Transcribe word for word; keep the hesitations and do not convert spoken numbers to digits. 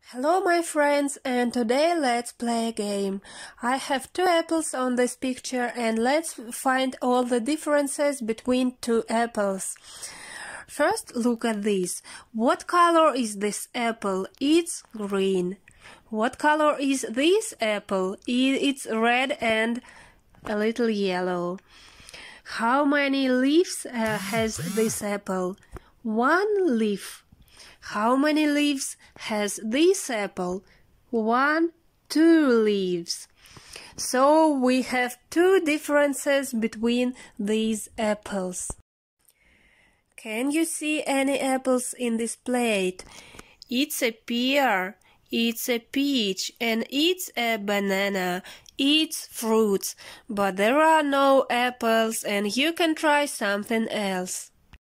Hello my friends, and today let's play a game. I have two apples on this picture and let's find all the differences between two apples. First, look at this. What color is this apple? It's green. What color is this apple? It's red and a little yellow. How many leaves uh, has this apple? One leaf. How many leaves has this apple? One, two leaves. So we have two differences between these apples. Can you see any apples in this plate? It's a pear, it's a peach, and it's a banana. It's fruits, but there are no apples and you can try something else.